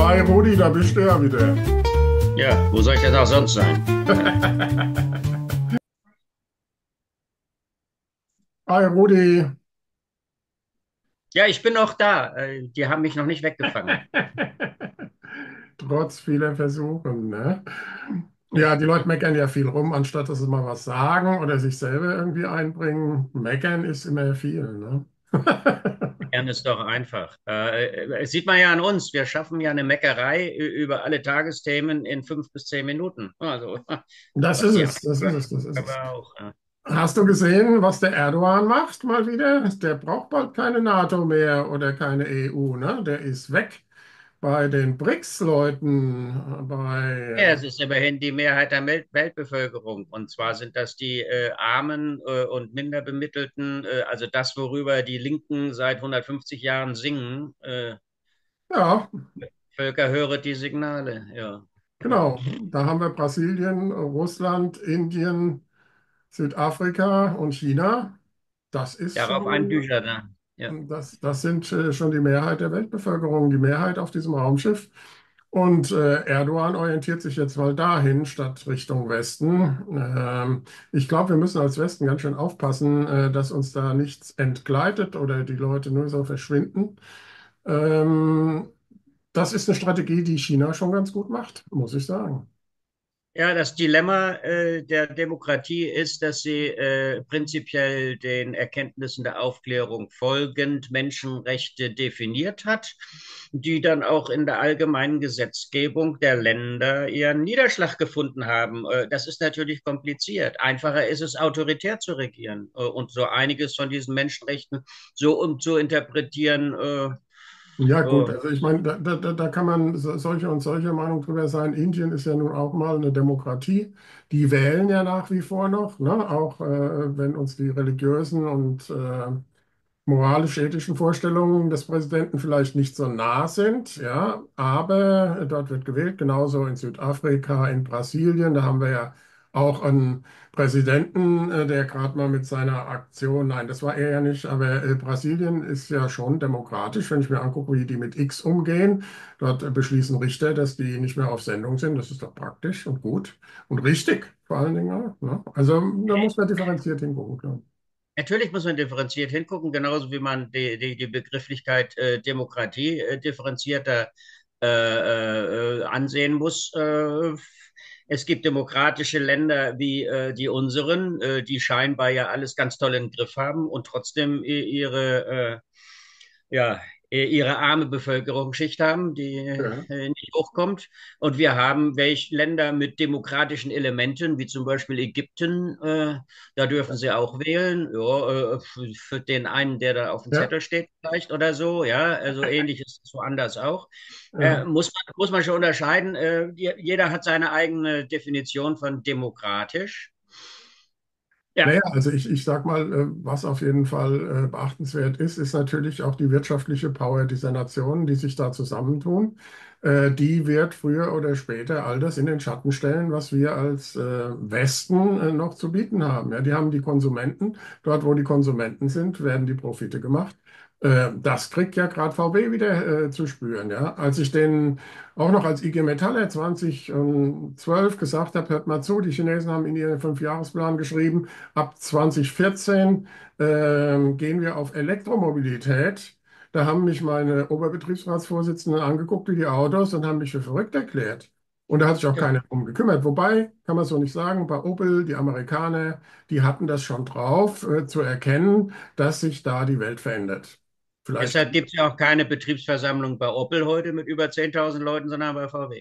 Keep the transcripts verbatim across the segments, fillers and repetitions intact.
Hi Rudi, da bist du ja wieder. Ja, wo soll ich denn auch sonst sein? Hi Rudi. Ja, ich bin noch da. Äh, Die haben mich noch nicht weggefangen. Trotz vieler Versuchen, ne? Ja, die Leute meckern ja viel rum, anstatt dass sie mal was sagen oder sich selber irgendwie einbringen. Meckern ist immer viel, ne? Gern ist doch einfach. Äh, äh, Es sieht man ja an uns. Wir schaffen ja eine Meckerei ü- über alle Tagesthemen in fünf bis zehn Minuten. Also, Das was ist die es, das ist anderen es, das ist es. aber auch. Ja. Hast du gesehen, was der Erdogan macht mal wieder? Der braucht bald keine NATO mehr oder keine E U, ne? Der ist weg bei den BRICS-Leuten, Ja, bei es ist immerhin die Mehrheit der Welt Weltbevölkerung. Und zwar sind das die äh, Armen äh, und Minderbemittelten, äh, also das, worüber die Linken seit hundertfünfzig Jahren singen. Äh, ja, Völker höret die Signale. Ja. genau, da haben wir Brasilien, Russland, Indien, Südafrika und China. Das ist Darauf ein schon, Bücher da. Ja. das, das sind äh, schon die Mehrheit der Weltbevölkerung, die Mehrheit auf diesem Raumschiff. Und äh, Erdogan orientiert sich jetzt mal dahin statt Richtung Westen. Ähm, ich glaube, wir müssen als Westen ganz schön aufpassen, äh, dass uns da nichts entgleitet oder die Leute nur so verschwinden. Ähm, Das ist eine Strategie, die China schon ganz gut macht, muss ich sagen. Ja, das Dilemma äh, der Demokratie ist, dass sie äh, prinzipiell den Erkenntnissen der Aufklärung folgend Menschenrechte definiert hat, die dann auch in der allgemeinen Gesetzgebung der Länder ihren Niederschlag gefunden haben. Äh, das ist natürlich kompliziert. Einfacher ist es, autoritär zu regieren äh, und so einiges von diesen Menschenrechten so um zu interpretieren. Äh, Ja, gut, äh, also ich meine, da, da, da da kann man so- solche und solche Meinung drüber sein. Indien ist ja nun auch mal eine Demokratie. Die wählen ja nach wie vor noch, ne? Auch äh, wenn uns die religiösen und äh, moralisch-ethischen Vorstellungen des Präsidenten vielleicht nicht so nah sind, ja, aber dort wird gewählt, genauso in Südafrika, in Brasilien, da haben wir ja auch einen Präsidenten, äh, der gerade mal mit seiner Aktion, nein, das war er ja nicht, aber äh, Brasilien ist ja schon demokratisch, wenn ich mir angucke, wie die mit X umgehen. Dort äh, beschließen Richter, dass die nicht mehr auf Sendung sind. Das ist doch praktisch und gut und richtig, vor allen Dingen auch. Ne? Also da muss man differenziert hingucken, klar. Natürlich muss man differenziert hingucken, genauso wie man die, die, die Begrifflichkeit äh, Demokratie äh, differenzierter äh, äh, äh, ansehen muss. Äh, es gibt demokratische Länder wie äh, die unseren, äh, die scheinbar ja alles ganz toll im Griff haben und trotzdem i- ihre, äh, ja, i- ihre arme Bevölkerungsschicht haben, die Ja. äh, nicht hochkommt. Und wir haben welche Länder mit demokratischen Elementen, wie zum Beispiel Ägypten, äh, da dürfen sie auch wählen. Ja, äh, für, für den einen, der da auf dem Ja, Zettel steht, vielleicht oder so. Ja, also ähnlich ist es woanders auch. Äh, ja. muss man, muss man schon unterscheiden. Äh, jeder hat seine eigene Definition von demokratisch. Ja, Naja, also ich, ich sag mal, äh, was auf jeden Fall äh, beachtenswert ist, ist natürlich auch die wirtschaftliche Power dieser Nationen, die sich da zusammentun. Äh, Die wird früher oder später all das in den Schatten stellen, was wir als äh, Westen äh, noch zu bieten haben. Ja, die haben die Konsumenten. Dort, wo die Konsumenten sind, werden die Profite gemacht. Äh, Das kriegt ja gerade V W wieder äh, zu spüren. Ja, als ich den auch noch als I G Metaller zweitausendzwölf gesagt habe, hört mal zu, die Chinesen haben in ihren Fünfjahresplan geschrieben, ab zwanzig vierzehn ähm, gehen wir auf Elektromobilität. Da haben mich meine Oberbetriebsratsvorsitzenden angeguckt wie die Autos und haben mich für verrückt erklärt. Und da hat sich auch keiner drum gekümmert. Wobei, kann man so nicht sagen, bei Opel, die Amerikaner, die hatten das schon drauf, äh, zu erkennen, dass sich da die Welt verändert. Vielleicht. deshalb gibt es ja auch keine Betriebsversammlung bei Opel heute mit über zehntausend Leuten, sondern bei V W.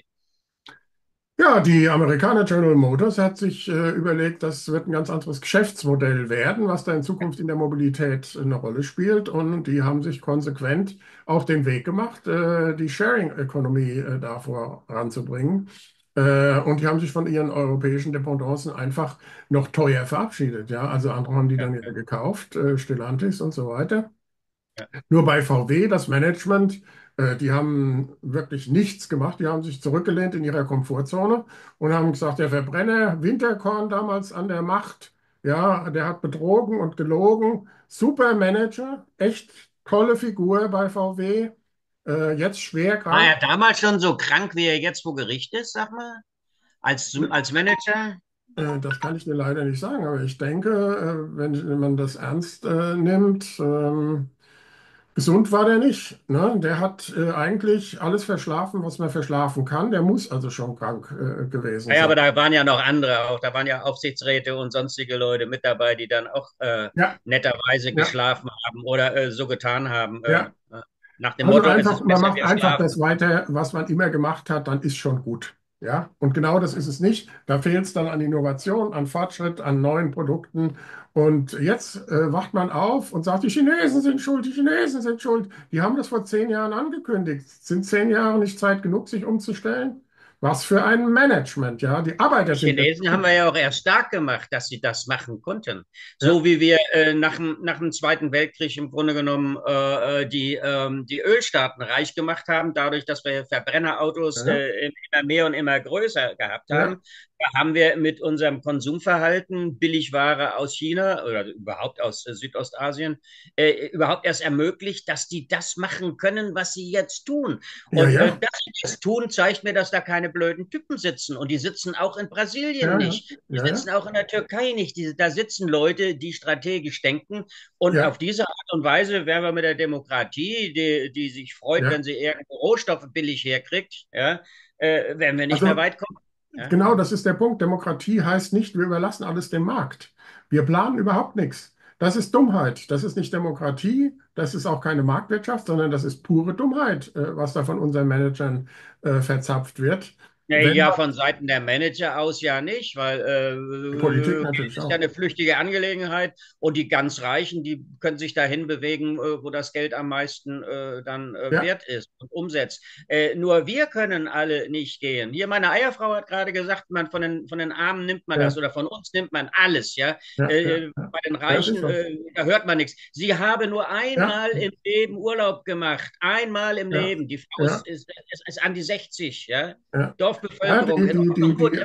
Ja, die Amerikaner General Motors hat sich äh, überlegt, das wird ein ganz anderes Geschäftsmodell werden, was da in Zukunft in der Mobilität eine Rolle spielt. Und die haben sich konsequent auch den Weg gemacht, äh, die Sharing Economy äh, da voranzubringen. Äh, und die haben sich von ihren europäischen Dependancen einfach noch teuer verabschiedet. Ja, also andere haben die Ja, dann ja gekauft, äh, Stellantis und so weiter. ja. Nur bei V W, das Management, äh, die haben wirklich nichts gemacht. Die haben sich zurückgelehnt in ihrer Komfortzone und haben gesagt, der Verbrenner Winterkorn damals an der Macht, ja, der hat betrogen und gelogen. Super Manager, echt tolle Figur bei V W. Äh, jetzt schwer War er krank. damals schon so krank, wie er jetzt vor Gericht ist, sag mal? Als, als Manager? Äh, das kann ich dir leider nicht sagen, aber ich denke, äh, wenn man das ernst äh, nimmt, ähm, gesund war der nicht. Ne? Der hat äh, eigentlich alles verschlafen, was man verschlafen kann. Der muss also schon krank äh, gewesen Ja, sein. aber da waren ja noch andere auch. Da waren ja Aufsichtsräte und sonstige Leute mit dabei, die dann auch äh, Ja, netterweise ja, geschlafen haben oder äh, so getan haben. Äh, ja. äh, nach dem Also Motto, es einfach, ist man besser, macht wir einfach das schlafen. weiter, was man immer gemacht hat, dann ist schon gut. Ja, und genau das ist es nicht. Da fehlt es dann an Innovation, an Fortschritt, an neuen Produkten. Und jetzt äh, wacht man auf und sagt, die Chinesen sind schuld, die Chinesen sind schuld. Die haben das vor zehn Jahren angekündigt. Sind zehn Jahre nicht Zeit genug, sich umzustellen? Was für ein Management, ja. Die Die Arbeiter sind jetzt Chinesen haben wir ja auch erst stark gemacht, dass sie das machen konnten. ja, So wie wir äh, nach, dem, nach dem Zweiten Weltkrieg im Grunde genommen äh, äh, die, ähm, die Ölstaaten reich gemacht haben, dadurch, dass wir Verbrennerautos ja, äh, immer mehr und immer größer gehabt ja, haben. Da haben wir mit unserem Konsumverhalten Billigware aus China oder überhaupt aus äh, Südostasien äh, überhaupt erst ermöglicht, dass die das machen können, was sie jetzt tun. ja, Und äh, ja, dass sie das tun, zeigt mir, dass da keine blöden Typen sitzen. Und die sitzen auch in Brasilien ja, ja, nicht. Die ja, ja, sitzen auch in der Türkei nicht. Die, da sitzen Leute, die strategisch denken. Und ja, auf diese Art und Weise wären wir mit der Demokratie, die, die sich freut, wenn ja. sie irgendwo Rohstoffe billig herkriegt, ja, äh, werden wir nicht mehr Also weit kommen. Ja? genau, das ist der Punkt. Demokratie heißt nicht, wir überlassen alles dem Markt. Wir planen überhaupt nichts. Das ist Dummheit. Das ist nicht Demokratie. Das ist auch keine Marktwirtschaft, sondern das ist pure Dummheit, äh, was da von unseren Managern äh, verzapft wird. Ja, Wenn ja, man, von Seiten der Manager aus ja nicht, weil die Politik äh, Geld natürlich ist ja auch. eine flüchtige Angelegenheit und die ganz Reichen, die können sich dahin bewegen, äh, wo das Geld am meisten äh, dann äh, Ja, wert ist und umsetzt. Äh, nur wir können alle nicht gehen. Hier, meine Eierfrau hat gerade gesagt, man von den, von den Armen nimmt man das ja, oder von uns nimmt man alles, ja. ja, ja, Äh, ja. bei den Ja, das ist Reichen, so. äh, da hört man nichts. Sie habe nur Ja, einmal im Leben Urlaub gemacht, einmal im ja, Leben. Die Frau ja, ist, ist, ist, ist an die sechzig, ja. ja. Ja, Dorfbevölkerung die, in die, die, Ordnung. Gut, die,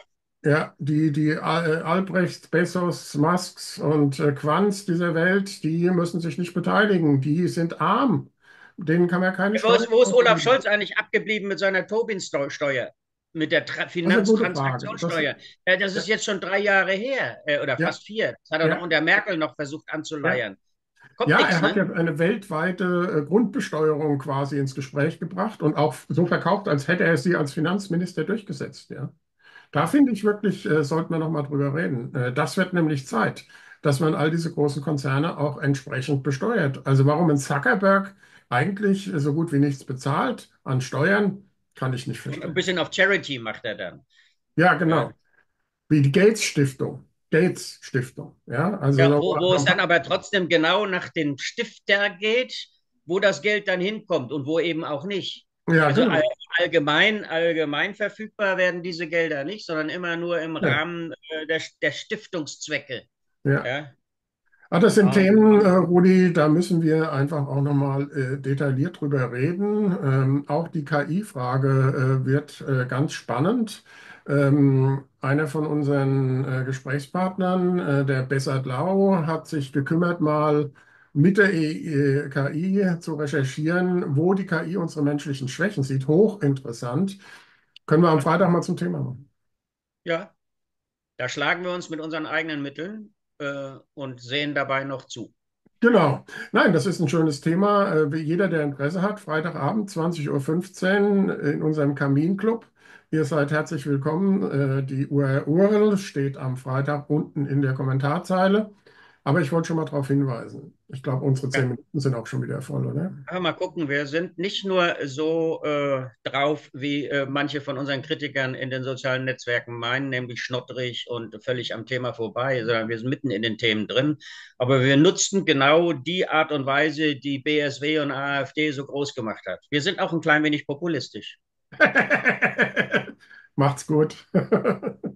ja, die, die Al- Albrechts, Bezos, Musks und äh, Quants dieser Welt, die müssen sich nicht beteiligen. Die sind arm. Denen kann man keine wo Steuern ist, wo ist Olaf auflegen. Scholz eigentlich abgeblieben mit seiner Tobin-Steuer? Mit der Tra Das ist eine gute Frage. Das, Finanztransaktionssteuer. Äh, das ist ja, jetzt schon drei Jahre her äh, oder ja, fast vier. Das hat er doch ja, unter Merkel noch versucht ja. anzuleiern. Kommt Ja, nichts, er hat ne? ja eine weltweite äh, Grundbesteuerung quasi ins Gespräch gebracht und auch so verkauft, als hätte er sie als Finanzminister durchgesetzt. Ja. Da finde ich wirklich, äh, sollten wir noch mal drüber reden. Äh, das wird nämlich Zeit, dass man all diese großen Konzerne auch entsprechend besteuert. Also warum ein Zuckerberg eigentlich so gut wie nichts bezahlt an Steuern, kann ich nicht Und ein verstehen. bisschen auf Charity macht er dann. Ja, Ja, genau. Wie die Gates Stiftung. Gates Stiftung. Ja, also ja so, wo, wo so es ein dann paar, aber trotzdem genau nach dem Stifter geht, wo das Geld dann hinkommt und wo eben auch nicht. ja, Also all, genau. allgemein, allgemein verfügbar werden diese Gelder nicht, sondern immer nur im Ja, Rahmen äh, der, der Stiftungszwecke. ja. Ja? Ah, das sind Und Themen, äh, Rudi, da müssen wir einfach auch nochmal äh, detailliert drüber reden. Ähm, auch die K I-Frage äh, wird äh, ganz spannend. Ähm, einer von unseren äh, Gesprächspartnern, äh, der Bessert Lau, hat sich gekümmert, mal mit der E- äh, K I zu recherchieren, wo die K I unsere menschlichen Schwächen sieht. Hochinteressant. Können wir am Freitag mal zum Thema machen. ja, da schlagen wir uns mit unseren eigenen Mitteln äh, und sehen dabei noch zu. Genau. Nein, das ist ein schönes Thema. Äh, wie jeder, der Interesse hat, Freitagabend, zwanzig Uhr fünfzehn in unserem Kaminclub. Ihr seid herzlich willkommen. Äh, Die U R L steht am Freitag unten in der Kommentarzeile. Aber ich wollte schon mal darauf hinweisen. Ich glaube, unsere zehn Ja. Minuten sind auch schon wieder voll, oder? Aber mal gucken, wir sind nicht nur so äh, drauf, wie äh, manche von unseren Kritikern in den sozialen Netzwerken meinen, nämlich schnottrig und völlig am Thema vorbei, sondern wir sind mitten in den Themen drin. Aber wir nutzen genau die Art und Weise, die B S W und AfD so groß gemacht hat. Wir sind auch ein klein wenig populistisch. Macht's gut.